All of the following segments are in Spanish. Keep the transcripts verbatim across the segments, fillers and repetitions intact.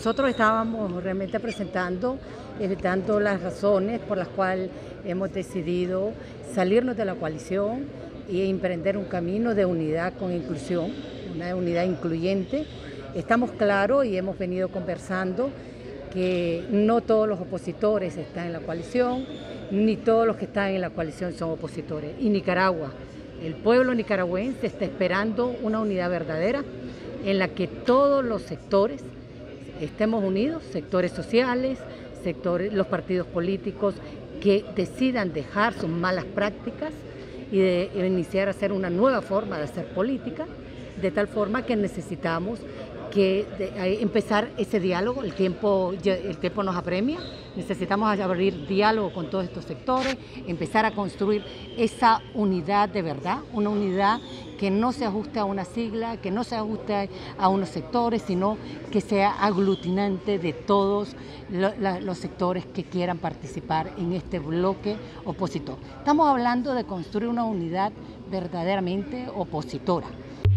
nosotros estábamos realmente presentando, eh, dando las razones por las cuales hemos decidido salirnos de la coalición y emprender un camino de unidad con inclusión, una unidad incluyente. Estamos claros y hemos venido conversando que no todos los opositores están en la coalición, ni todos los que están en la coalición son opositores. Y Nicaragua, el pueblo nicaragüense está esperando una unidad verdadera en la que todos los sectores estemos unidos, sectores sociales, sectores, los partidos políticos que decidan dejar sus malas prácticas y de iniciar a hacer una nueva forma de hacer política, de tal forma que necesitamos que de, empezar ese diálogo. El tiempo, el tiempo nos apremia, necesitamos abrir diálogo con todos estos sectores, empezar a construir esa unidad de verdad, una unidad que no se ajuste a una sigla, que no se ajuste a unos sectores, sino que sea aglutinante de todos los sectores que quieran participar en este bloque opositor. Estamos hablando de construir una unidad verdaderamente opositora.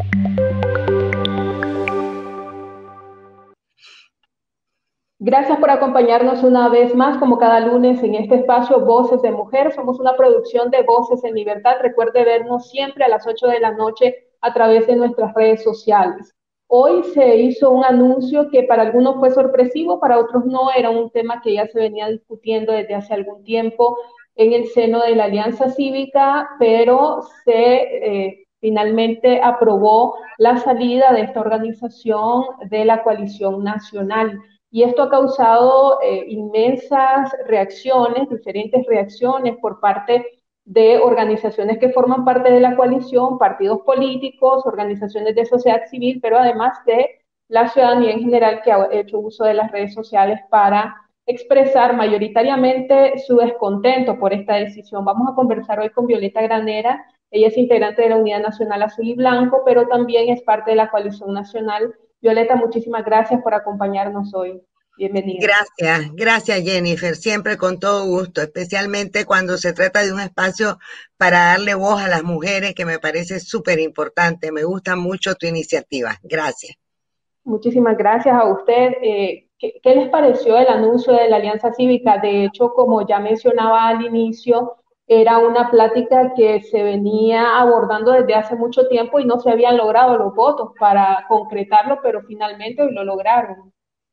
Gracias por acompañarnos una vez más, como cada lunes, en este espacio Voces de Mujer. Somos una producción de Voces en Libertad. Recuerde vernos siempre a las ocho de la noche a través de nuestras redes sociales. Hoy se hizo un anuncio que para algunos fue sorpresivo, para otros no. Era un tema que ya se venía discutiendo desde hace algún tiempo en el seno de la Alianza Cívica, pero se eh, finalmente aprobó la salida de esta organización de la coalición nacional. Y esto ha causado eh, inmensas reacciones, diferentes reacciones por parte de organizaciones que forman parte de la coalición, partidos políticos, organizaciones de sociedad civil, pero además de la ciudadanía en general que ha hecho uso de las redes sociales para expresar mayoritariamente su descontento por esta decisión. Vamos a conversar hoy con Violeta Granera. Ella es integrante de la Unidad Nacional Azul y Blanco, pero también es parte de la Coalición Nacional. Violeta, muchísimas gracias por acompañarnos hoy. Bienvenida. Gracias, gracias Jennifer, siempre con todo gusto, especialmente cuando se trata de un espacio para darle voz a las mujeres, que me parece súper importante. Me gusta mucho tu iniciativa. Gracias. Muchísimas gracias a usted. Eh, ¿qué, ¿Qué les pareció el anuncio de la Alianza Cívica? De hecho, como ya mencionaba al inicio, era una plática que se venía abordando desde hace mucho tiempo y no se habían logrado los votos para concretarlo, pero finalmente hoy lo lograron.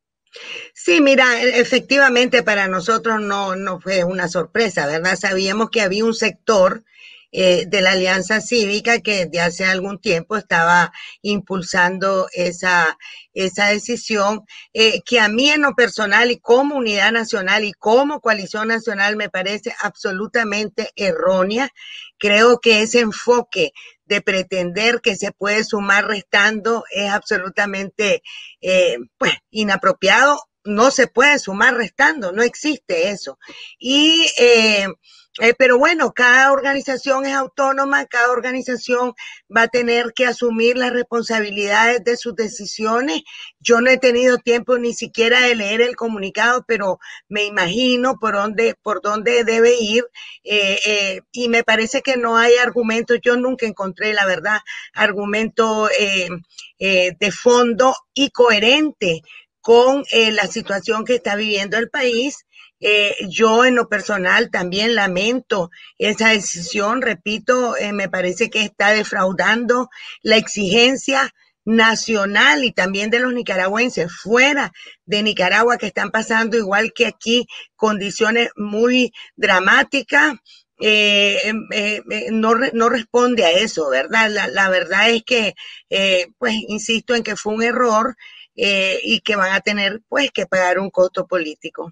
Sí, mira, efectivamente para nosotros no, no fue una sorpresa, ¿verdad? Sabíamos que había un sector eh, de la Alianza Cívica que desde hace algún tiempo estaba impulsando esa, esa decisión, eh, que a mí en lo personal y como Unidad Nacional y como Coalición Nacional me parece absolutamente errónea. Creo que ese enfoque de pretender que se puede sumar restando es absolutamente eh, pues, inapropiado. No se puede sumar restando, no existe eso. Y, eh, eh, pero bueno, cada organización es autónoma, cada organización va a tener que asumir las responsabilidades de sus decisiones. Yo no he tenido tiempo ni siquiera de leer el comunicado, pero me imagino por dónde, por dónde debe ir, eh, eh, y me parece que no hay argumentos. Yo nunca encontré, la verdad, argumento eh, eh, de fondo y coherente con eh, la situación que está viviendo el país. Eh, yo en lo personal también lamento esa decisión, repito, eh, me parece que está defraudando la exigencia nacional y también de los nicaragüenses fuera de Nicaragua, que están pasando igual que aquí condiciones muy dramáticas. Eh, eh, eh, no, no responde a eso, ¿verdad? La, la verdad es que, eh, pues, insisto en que fue un error. Eh, y que van a tener pues que pagar un costo político.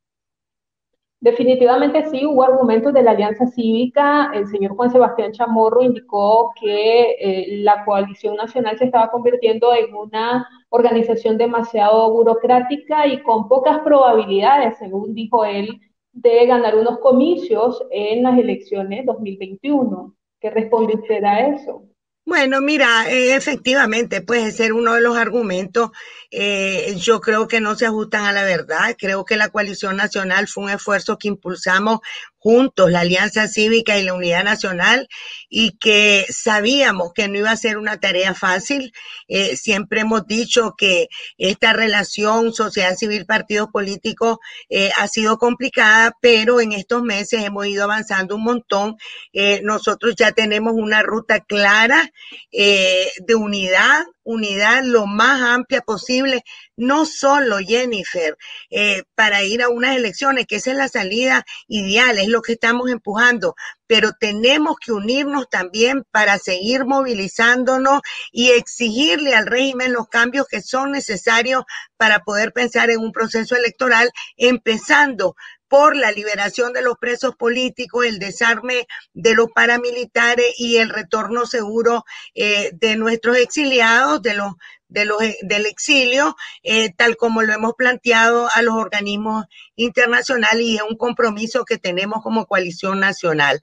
Definitivamente sí, hubo argumentos de la Alianza Cívica. El señor Juan Sebastián Chamorro indicó que eh, la coalición nacional se estaba convirtiendo en una organización demasiado burocrática y con pocas probabilidades, según dijo él, de ganar unos comicios en las elecciones dos mil veintiuno. ¿Qué responde usted a eso? Bueno, mira, eh, efectivamente puede ser uno de los argumentos. Eh, yo creo que no se ajustan a la verdad. Creo que la coalición nacional fue un esfuerzo que impulsamos juntos, la Alianza Cívica y la Unidad Nacional, y que sabíamos que no iba a ser una tarea fácil. Eh, siempre hemos dicho que esta relación sociedad civil, partidos políticos eh, ha sido complicada, pero en estos meses hemos ido avanzando un montón. Eh, nosotros ya tenemos una ruta clara eh, de unidad, unidad lo más amplia posible, no solo, Jennifer, eh, para ir a unas elecciones, que esa es la salida ideal, es lo que estamos empujando, pero tenemos que unirnos también para seguir movilizándonos y exigirle al régimen los cambios que son necesarios para poder pensar en un proceso electoral, empezando por la liberación de los presos políticos, el desarme de los paramilitares y el retorno seguro eh, de nuestros exiliados, de los, de los, del exilio, eh, tal como lo hemos planteado a los organismos internacionales, y es un compromiso que tenemos como coalición nacional.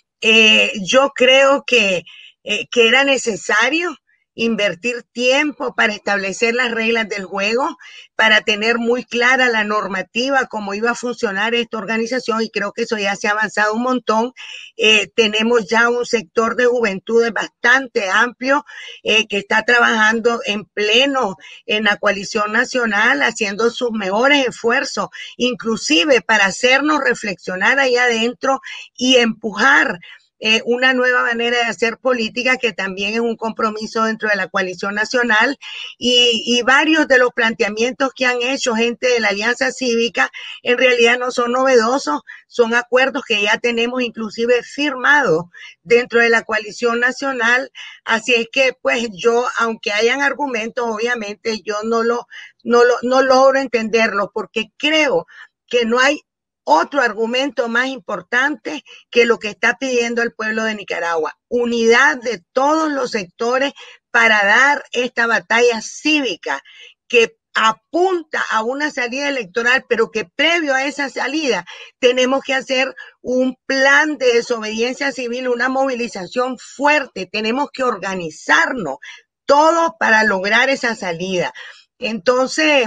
Eh, yo creo que, eh, que era necesario invertir tiempo para establecer las reglas del juego, para tener muy clara la normativa, cómo iba a funcionar esta organización, y creo que eso ya se ha avanzado un montón. Eh, tenemos ya un sector de juventudes bastante amplio eh, que está trabajando en pleno en la coalición nacional, haciendo sus mejores esfuerzos, inclusive para hacernos reflexionar ahí adentro y empujar Eh, una nueva manera de hacer política, que también es un compromiso dentro de la coalición nacional, y, y varios de los planteamientos que han hecho gente de la Alianza Cívica en realidad no son novedosos, son acuerdos que ya tenemos inclusive firmados dentro de la coalición nacional. Así es que pues yo, aunque hayan argumentos, obviamente yo no lo, no lo, no logro entenderlos, porque creo que no hay otro argumento más importante que lo que está pidiendo el pueblo de Nicaragua: unidad de todos los sectores para dar esta batalla cívica que apunta a una salida electoral, pero que previo a esa salida tenemos que hacer un plan de desobediencia civil, una movilización fuerte, tenemos que organizarnos todos para lograr esa salida. Entonces,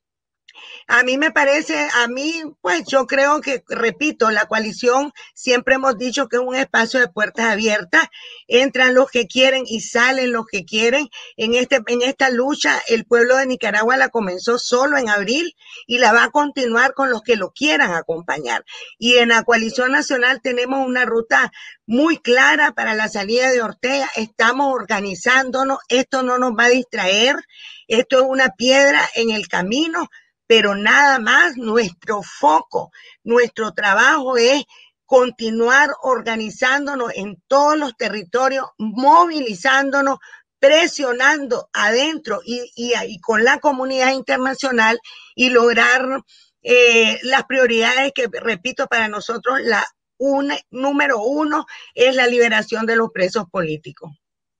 a mí me parece, a mí, pues yo creo que, repito, la coalición siempre hemos dicho que es un espacio de puertas abiertas, entran los que quieren y salen los que quieren. En, este, en esta lucha el pueblo de Nicaragua la comenzó solo en abril y la va a continuar con los que lo quieran acompañar. Y en la coalición nacional tenemos una ruta muy clara para la salida de Ortega, estamos organizándonos, esto no nos va a distraer, esto es una piedra en el camino, pero nada más. Nuestro foco, nuestro trabajo es continuar organizándonos en todos los territorios, movilizándonos, presionando adentro y, y, y con la comunidad internacional, y lograr eh, las prioridades que, repito, para nosotros la una, número uno es la liberación de los presos políticos.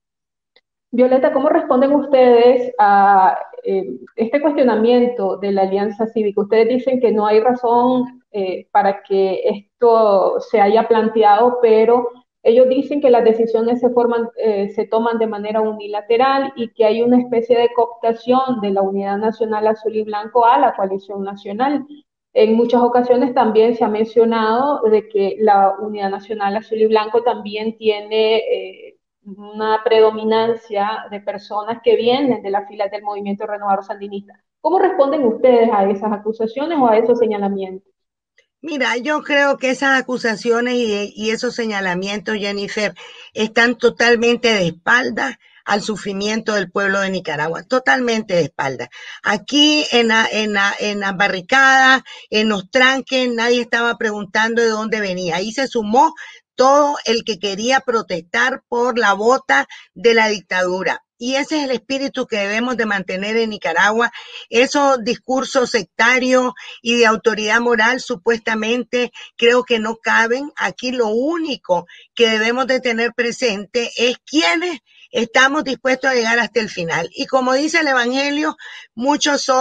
Violeta, ¿cómo responden ustedes a eh, este cuestionamiento de la Alianza Cívica? Ustedes dicen que no hay razón eh, para que esto se haya planteado, pero ellos dicen que las decisiones se, forman, eh, se toman de manera unilateral y que hay una especie de cooptación de la Unidad Nacional Azul y Blanco a la coalición nacional. En muchas ocasiones también se ha mencionado de que la Unidad Nacional Azul y Blanco también tiene Eh, una predominancia de personas que vienen de las filas del Movimiento Renovador Sandinista. ¿Cómo responden ustedes a esas acusaciones o a esos señalamientos? Mira, yo creo que esas acusaciones y, y esos señalamientos, Jennifer, están totalmente de espalda al sufrimiento del pueblo de Nicaragua, totalmente de espalda. Aquí en la, en la, en la barricada, en los tranques, nadie estaba preguntando de dónde venía. Ahí se sumó todo el que quería protestar por la bota de la dictadura. Y ese es el espíritu que debemos de mantener en Nicaragua. Esos discursos sectarios y de autoridad moral supuestamente creo que no caben. Aquí lo único que debemos de tener presente es quiénes estamos dispuestos a llegar hasta el final. Y como dice el Evangelio, muchos son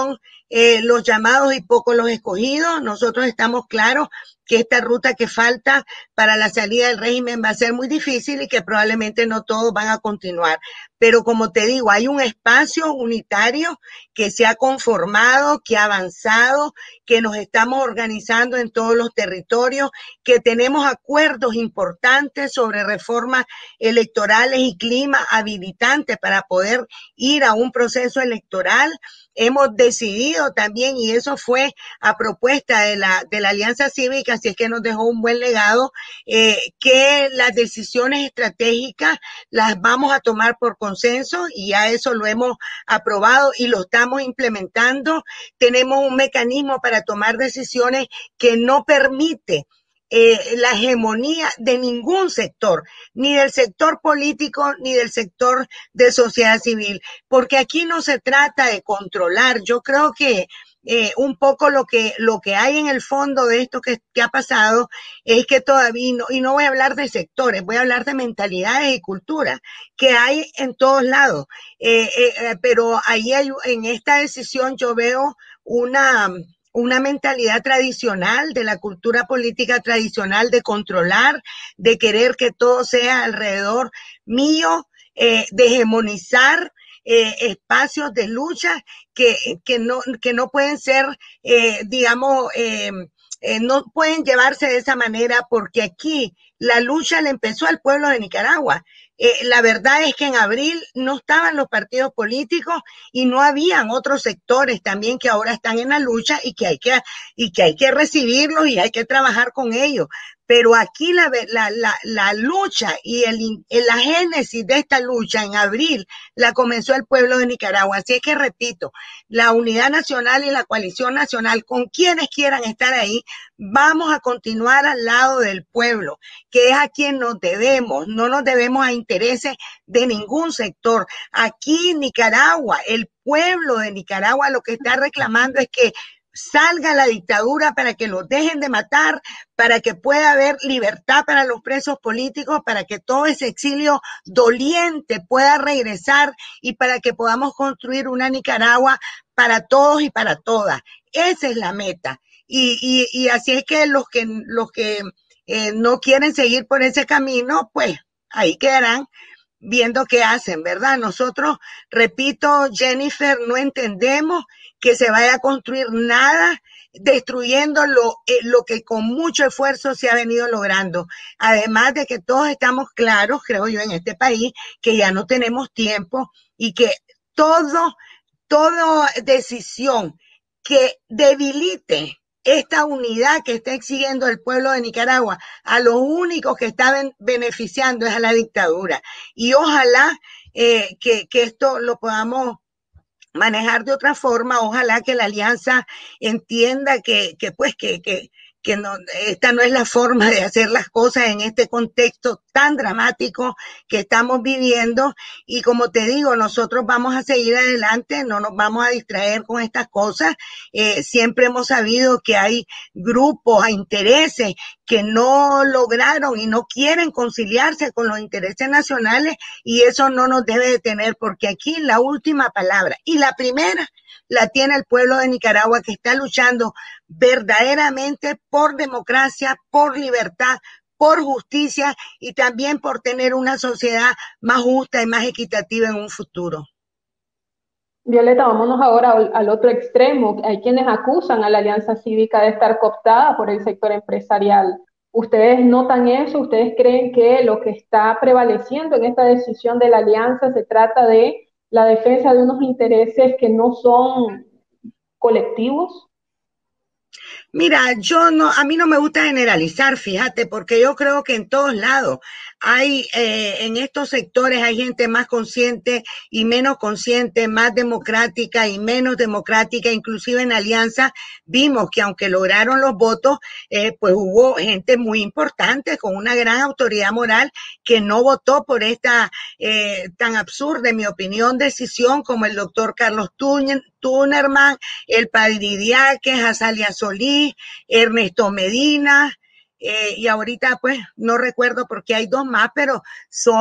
eh, los llamados y pocos los escogidos. Nosotros estamos claros que esta ruta que falta para la salida del régimen va a ser muy difícil y que probablemente no todos van a continuar. Pero como te digo, hay un espacio unitario que se ha conformado, que ha avanzado, que nos estamos organizando en todos los territorios, que tenemos acuerdos importantes sobre reformas electorales y clima habilitantes para poder ir a un proceso electoral. Hemos decidido también, y eso fue a propuesta de la, de la Alianza Cívica, así es que nos dejó un buen legado, eh, que las decisiones estratégicas las vamos a tomar por consenso, y ya eso lo hemos aprobado y lo estamos implementando. Tenemos un mecanismo para tomar decisiones que no permite Eh, la hegemonía de ningún sector, ni del sector político, ni del sector de sociedad civil, porque aquí no se trata de controlar. Yo creo que eh, un poco lo que, lo que hay en el fondo de esto que, que ha pasado es que todavía, no, y no voy a hablar de sectores, voy a hablar de mentalidades y culturas que hay en todos lados, eh, eh, pero ahí hay, en esta decisión yo veo una... una mentalidad tradicional, de la cultura política tradicional, de controlar, de querer que todo sea alrededor mío, eh, de hegemonizar eh, espacios de lucha que, que, no, que no pueden ser, eh, digamos, eh, eh, no pueden llevarse de esa manera, porque aquí la lucha le empezó al pueblo de Nicaragua. Eh, la verdad es que en abril no estaban los partidos políticos y no habían otros sectores también que ahora están en la lucha y que hay que, y que, hay que recibirlos y hay que trabajar con ellos. Pero aquí la, la, la, la lucha y el, la génesis de esta lucha en abril la comenzó el pueblo de Nicaragua. Así es que repito, la Unidad Nacional y la Coalición Nacional, con quienes quieran estar ahí, vamos a continuar al lado del pueblo, que es a quien nos debemos. No nos debemos a intereses de ningún sector. Aquí en Nicaragua, el pueblo de Nicaragua lo que está reclamando es que salga la dictadura, para que los dejen de matar, para que pueda haber libertad para los presos políticos, para que todo ese exilio doliente pueda regresar y para que podamos construir una Nicaragua para todos y para todas. Esa es la meta. Y, y, y así es que los que, los que eh, no quieren seguir por ese camino, pues ahí quedarán viendo qué hacen, ¿verdad? Nosotros, repito, Jennifer, no entendemos que se vaya a construir nada destruyendo lo, eh, lo que con mucho esfuerzo se ha venido logrando. Además de que todos estamos claros, creo yo, en este país, que ya no tenemos tiempo y que todo, toda decisión que debilite esta unidad que está exigiendo el pueblo de Nicaragua, a los únicos que están beneficiando es a la dictadura. Y ojalá eh, que, que esto lo podamos manejar de otra forma. Ojalá que la alianza entienda que, que pues que, que, que no, esta no es la forma de hacer las cosas en este contexto tan dramático que estamos viviendo. Y como te digo, nosotros vamos a seguir adelante, no nos vamos a distraer con estas cosas. Eh, siempre hemos sabido que hay grupos a intereses que no lograron y no quieren conciliarse con los intereses nacionales, y eso no nos debe detener, porque aquí la última palabra y la primera la tiene el pueblo de Nicaragua, que está luchando verdaderamente por democracia, por libertad, por justicia y también por tener una sociedad más justa y más equitativa en un futuro. Violeta, vámonos ahora al, al otro extremo. Hay quienes acusan a la Alianza Cívica de estar cooptada por el sector empresarial. ¿Ustedes notan eso? ¿Ustedes creen que lo que está prevaleciendo en esta decisión de la Alianza se trata de la defensa de unos intereses que no son colectivos? Mira, yo no, a mí no me gusta generalizar, fíjate, porque yo creo que en todos lados hay, eh, en estos sectores hay gente más consciente y menos consciente, más democrática y menos democrática. Inclusive en Alianza vimos que aunque lograron los votos, eh, pues hubo gente muy importante con una gran autoridad moral que no votó por esta eh, tan absurda, en mi opinión, decisión, como el doctor Carlos Tunerman, el Padre Didiaque, Azalia Solís, Ernesto Medina, eh, y ahorita pues no recuerdo porque hay dos más, pero son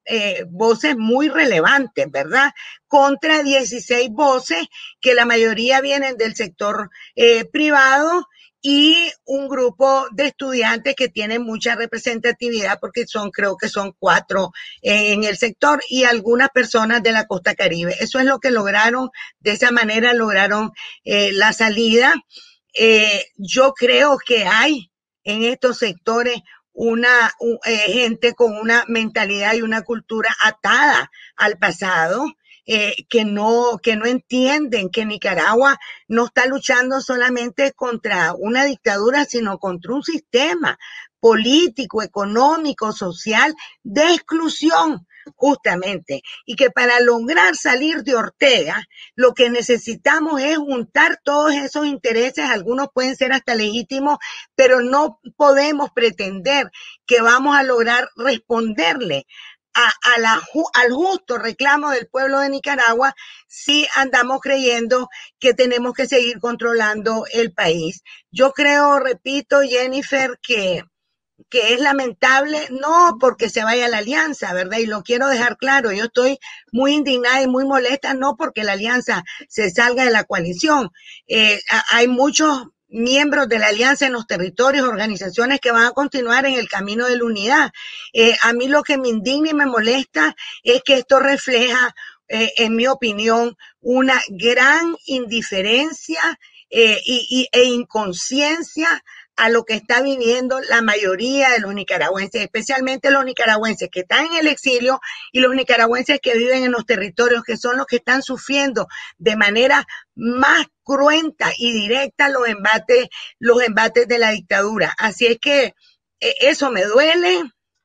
eh, voces muy relevantes, ¿verdad? Contra dieciséis voces que la mayoría vienen del sector eh, privado y un grupo de estudiantes que tienen mucha representatividad porque son, creo que son cuatro eh, en el sector y algunas personas de la costa Caribe. Eso es lo que lograron, de esa manera lograron eh, la salida. Eh, yo creo que hay en estos sectores una uh, eh, gente con una mentalidad y una cultura atada al pasado, eh, que no que no entienden que Nicaragua no está luchando solamente contra una dictadura, sino contra un sistema político, económico, social de exclusión, justamente, y que para lograr salir de Ortega, lo que necesitamos es juntar todos esos intereses, algunos pueden ser hasta legítimos, pero no podemos pretender que vamos a lograr responderle a, a la, al justo reclamo del pueblo de Nicaragua si andamos creyendo que tenemos que seguir controlando el país. Yo creo, repito, Jennifer, que que es lamentable, no porque se vaya la alianza, ¿verdad? Y lo quiero dejar claro, yo estoy muy indignada y muy molesta, no porque la alianza se salga de la coalición. Eh, hay muchos miembros de la alianza en los territorios, organizaciones que van a continuar en el camino de la unidad. Eh, a mí lo que me indigna y me molesta es que esto refleja, eh, en mi opinión, una gran indiferencia eh, y, y, e inconsciencia a lo que está viviendo la mayoría de los nicaragüenses, especialmente los nicaragüenses que están en el exilio y los nicaragüenses que viven en los territorios, que son los que están sufriendo de manera más cruenta y directa los embates, los embates de la dictadura. Así es que eh, eso me duele,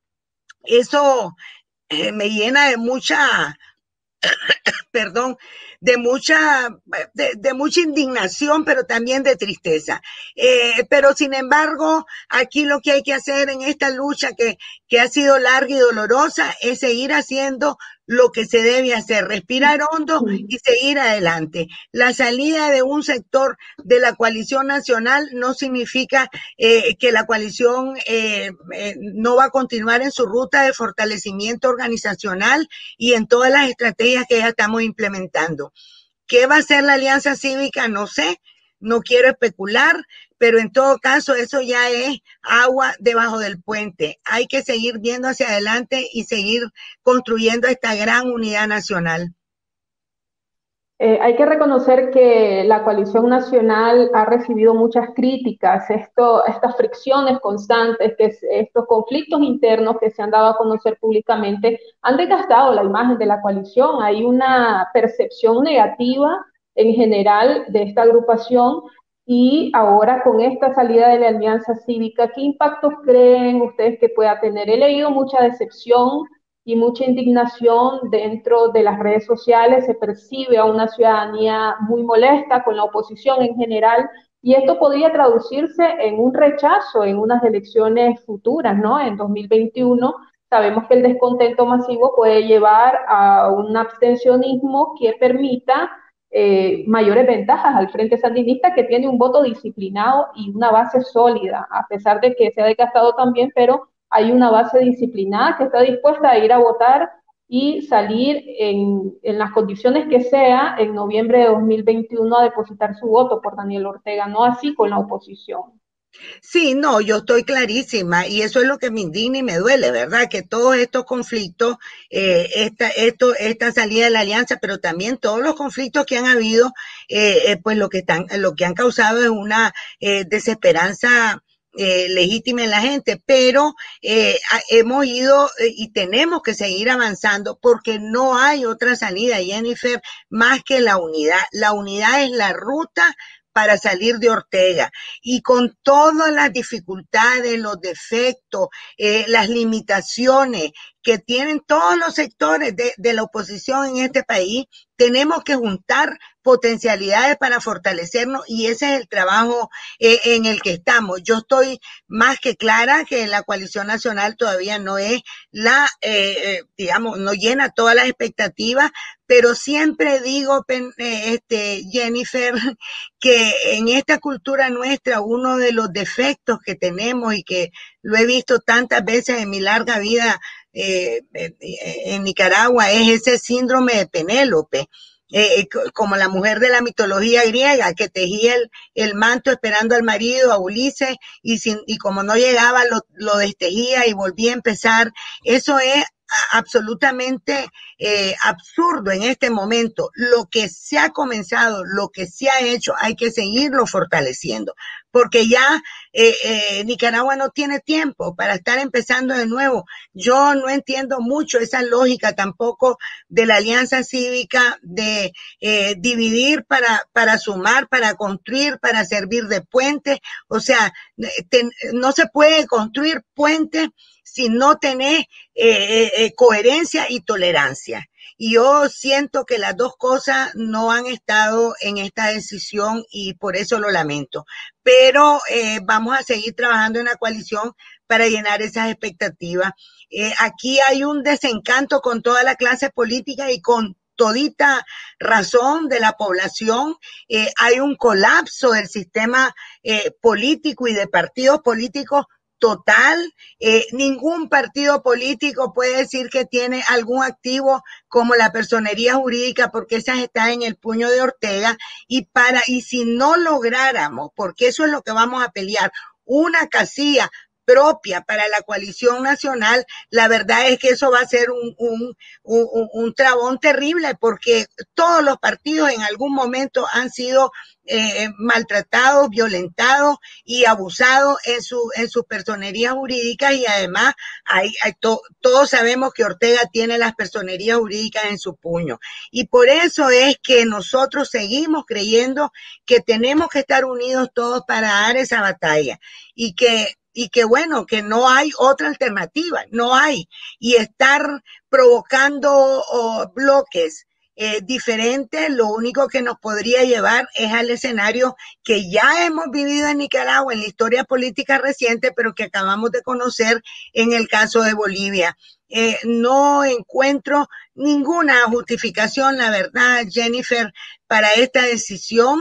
eso eh, me llena de mucha... perdón, de mucha, de, de mucha indignación, pero también de tristeza. Eh, pero sin embargo, aquí lo que hay que hacer en esta lucha que, que ha sido larga y dolorosa es seguir haciendo lo que se debe hacer, respirar hondo y seguir adelante. La salida de un sector de la coalición nacional no significa eh, que la coalición eh, eh, no va a continuar en su ruta de fortalecimiento organizacional y en todas las estrategias que ya estamos implementando. ¿Qué va a hacer la Alianza Cívica? No sé, no quiero especular, pero en todo caso eso ya es agua debajo del puente. Hay que seguir viendo hacia adelante y seguir construyendo esta gran unidad nacional. Eh, hay que reconocer que la coalición nacional ha recibido muchas críticas, esto, estas fricciones constantes, que estos conflictos internos que se han dado a conocer públicamente han desgastado la imagen de la coalición. Hay una percepción negativa en general de esta agrupación y ahora con esta salida de la Alianza Cívica, ¿qué impactos creen ustedes que pueda tener? He leído mucha decepción y mucha indignación dentro de las redes sociales, se percibe a una ciudadanía muy molesta con la oposición en general, y esto podría traducirse en un rechazo en unas elecciones futuras, ¿no? En dos mil veintiuno sabemos que el descontento masivo puede llevar a un abstencionismo que permita eh, mayores ventajas al Frente Sandinista, que tiene un voto disciplinado y una base sólida, a pesar de que se ha desgastado también, pero hay una base disciplinada que está dispuesta a ir a votar y salir en, en las condiciones que sea en noviembre de dos mil veintiuno a depositar su voto por Daniel Ortega, no así con la oposición. Sí, no, yo estoy clarísima y eso es lo que me indigna y me duele, ¿verdad? Que todos estos conflictos, eh, esta, esto, esta salida de la alianza, pero también todos los conflictos que han habido, eh, eh, pues lo que están, lo que han causado es una eh, desesperanza Eh, legítima en la gente, pero eh, hemos ido eh, y tenemos que seguir avanzando porque no hay otra salida, Jennifer, más que la unidad. La unidad es la ruta para salir de Ortega y con todas las dificultades, los defectos, eh, las limitaciones que tienen todos los sectores de, de la oposición en este país, tenemos que juntar potencialidades para fortalecernos y ese es el trabajo eh, en el que estamos. Yo estoy más que clara que la coalición nacional todavía no es la, eh, digamos, no llena todas las expectativas, pero siempre digo, este, Jennifer, que en esta cultura nuestra uno de los defectos que tenemos y que lo he visto tantas veces en mi larga vida eh, eh, en Nicaragua es ese síndrome de Penélope. Eh, como la mujer de la mitología griega que tejía el, el manto esperando al marido, a Ulises, y, sin, y como no llegaba lo, lo destejía y volvía a empezar. Eso es absolutamente eh, absurdo en este momento. Lo que se ha comenzado, lo que se ha hecho, hay que seguirlo fortaleciendo, porque ya eh, eh, Nicaragua no tiene tiempo para estar empezando de nuevo. Yo no entiendo mucho esa lógica tampoco de la alianza cívica de eh, dividir para, para sumar, para construir, para servir de puente. O sea, te, no se puede construir puentes si no tenés eh, eh, coherencia y tolerancia. Y yo siento que las dos cosas no han estado en esta decisión y por eso lo lamento. Pero eh, vamos a seguir trabajando en la coalición para llenar esas expectativas. Eh, aquí hay un desencanto con toda la clase política y con todita razón de la población. Eh, hay un colapso del sistema eh, político y de partidos políticos total. Eh, ningún partido político puede decir que tiene algún activo como la personería jurídica, porque esa está en el puño de Ortega. Y para y si no lográramos, porque eso es lo que vamos a pelear, una casilla propia para la coalición nacional, la verdad es que eso va a ser un, un, un, un trabón terrible, porque todos los partidos en algún momento han sido eh, maltratados, violentados y abusados en su en sus personerías jurídicas, y además hay, hay to, todos sabemos que Ortega tiene las personerías jurídicas en su puño, y por eso es que nosotros seguimos creyendo que tenemos que estar unidos todos para dar esa batalla, y que y que bueno, que no hay otra alternativa, no hay, y estar provocando oh, bloques eh, diferentes, lo único que nos podría llevar es al escenario que ya hemos vivido en Nicaragua en la historia política reciente, pero que acabamos de conocer en el caso de Bolivia. Eh, no encuentro ninguna justificación, la verdad, Jennifer, para esta decisión.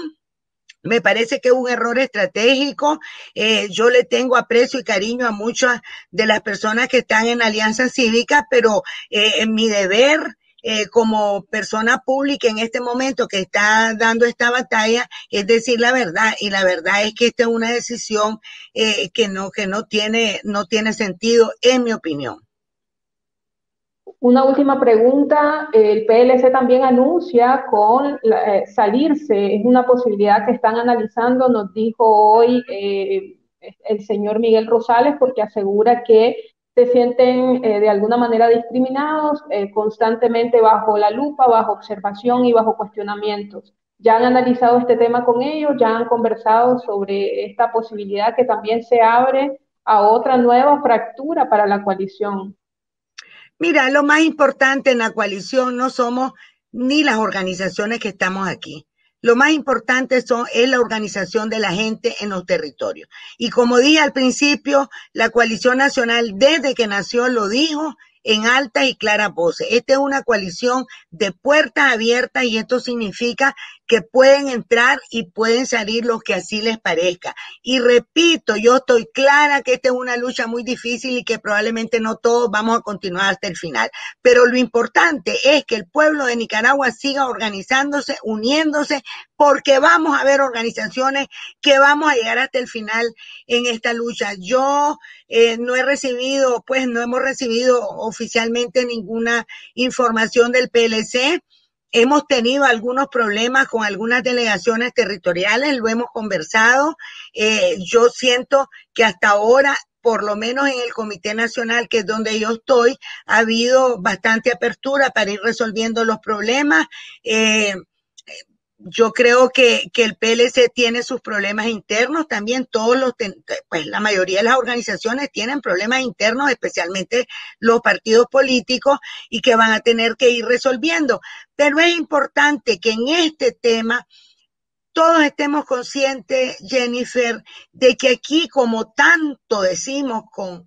Me parece que es un error estratégico. Eh, yo le tengo aprecio y cariño a muchas de las personas que están en Alianza Cívica, pero eh, en mi deber eh, como persona pública en este momento que está dando esta batalla es decir la verdad, y la verdad es que esta es una decisión eh, que no que no tiene no tiene sentido, en mi opinión. Una última pregunta, el P L C también anuncia con eh, salirse, es una posibilidad que están analizando, nos dijo hoy eh, el señor Miguel Rosales, porque asegura que se sienten eh, de alguna manera discriminados, eh, constantemente bajo la lupa, bajo observación y bajo cuestionamientos. Ya han analizado este tema con ellos, ya han conversado sobre esta posibilidad que también se abre a otra nueva fractura para la coalición. Mira, lo más importante en la coalición no somos ni las organizaciones que estamos aquí. Lo más importante son, es la organización de la gente en los territorios. Y como dije al principio, la coalición nacional desde que nació lo dijo en altas y claras voces. Esta es una coalición de puertas abiertas, y esto significa que pueden entrar y pueden salir los que así les parezca. Y repito, yo estoy clara que esta es una lucha muy difícil y que probablemente no todos vamos a continuar hasta el final. Pero lo importante es que el pueblo de Nicaragua siga organizándose, uniéndose, porque vamos a ver organizaciones que vamos a llegar hasta el final en esta lucha. Yo eh, no he recibido, pues no hemos recibido oficialmente ninguna información del P L C. Hemos tenido algunos problemas con algunas delegaciones territoriales, lo hemos conversado. Eh, yo siento que hasta ahora, por lo menos en el Comité Nacional, que es donde yo estoy, ha habido bastante apertura para ir resolviendo los problemas. Eh, Yo creo que, que el P L C tiene sus problemas internos también. Todos los, pues la mayoría de las organizaciones tienen problemas internos, especialmente los partidos políticos, y que van a tener que ir resolviendo. Pero es importante que en este tema todos estemos conscientes, Jennifer, de que aquí, como tanto decimos con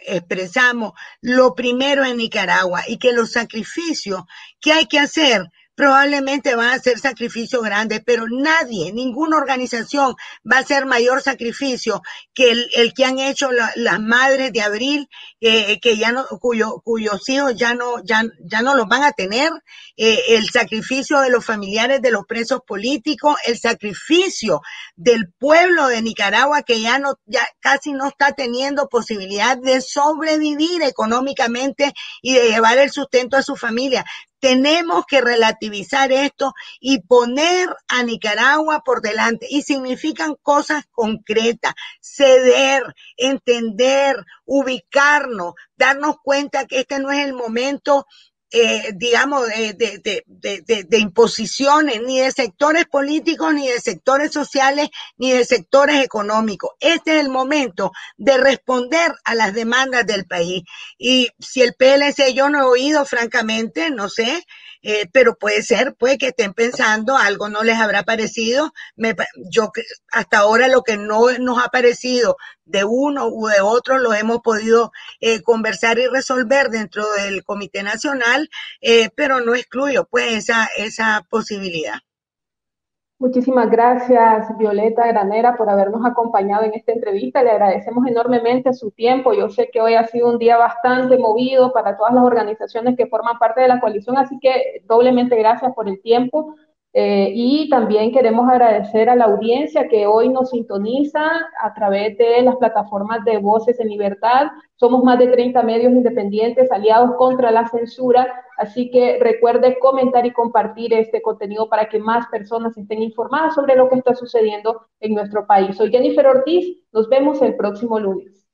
expresamos, lo primero en Nicaragua, y que los sacrificios que hay que hacer probablemente van a hacer sacrificios grandes, pero nadie, ninguna organización va a hacer mayor sacrificio que el, el que han hecho la, las madres de abril, eh, que ya no, cuyo, cuyos hijos ya no, ya, ya no los van a tener, eh, el sacrificio de los familiares de los presos políticos, el sacrificio del pueblo de Nicaragua que ya no, ya casi no está teniendo posibilidad de sobrevivir económicamente y de llevar el sustento a su familia. Tenemos que relativizar esto y poner a Nicaragua por delante. Y significan cosas concretas, ceder, entender, ubicarnos, darnos cuenta que este no es el momento, eh, digamos, de, de, de, de, de imposiciones, ni de sectores políticos, ni de sectores sociales, ni de sectores económicos. Este es el momento de responder a las demandas del país. Y si el P L C, yo no he oído, francamente, no sé, eh, pero puede ser, puede que estén pensando, algo no les habrá parecido. Me, yo hasta ahora lo que no nos ha parecido de uno u de otro lo hemos podido eh, conversar y resolver dentro del Comité Nacional, eh, pero no excluyo pues esa, esa posibilidad. Muchísimas gracias, Violeta Granera, por habernos acompañado en esta entrevista. Le agradecemos enormemente su tiempo. Yo sé que hoy ha sido un día bastante movido para todas las organizaciones que forman parte de la coalición, así que doblemente gracias por el tiempo. Eh, y también queremos agradecer a la audiencia que hoy nos sintoniza a través de las plataformas de Voces en Libertad. Somos más de treinta medios independientes aliados contra la censura, así que recuerde comentar y compartir este contenido para que más personas estén informadas sobre lo que está sucediendo en nuestro país. Soy Jennifer Ortiz, nos vemos el próximo lunes.